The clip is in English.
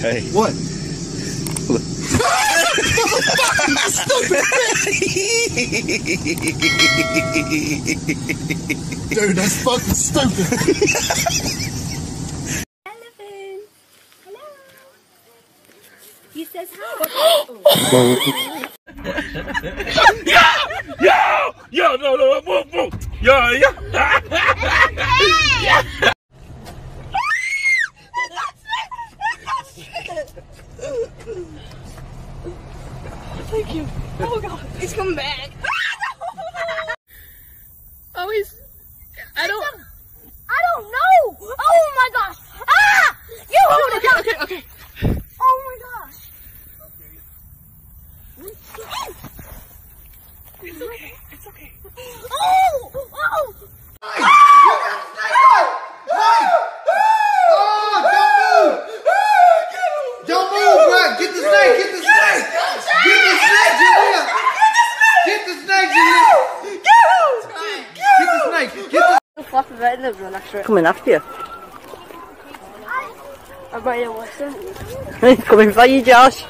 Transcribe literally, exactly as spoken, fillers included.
Hey. What? Dude, that's fucking stupid. Elephant. Hello. He says hi. Yo! Yo! Yo! No! No! Move! Move! Yo! Yo! Yeah! Thank you. Oh god, he's coming back. Oh, he's. I don't. I don't know. Oh my gosh. Ah! You hold it. Okay. Okay. Okay. Oh my gosh. It's okay. It's okay. Oh! Oh! Don't move, bro! Get the snake! Get the snake! Get the snake, Julia! Get the snake, Julia! Get the snake! Get the Coming after you. I bet you listen. He's coming for you, Josh.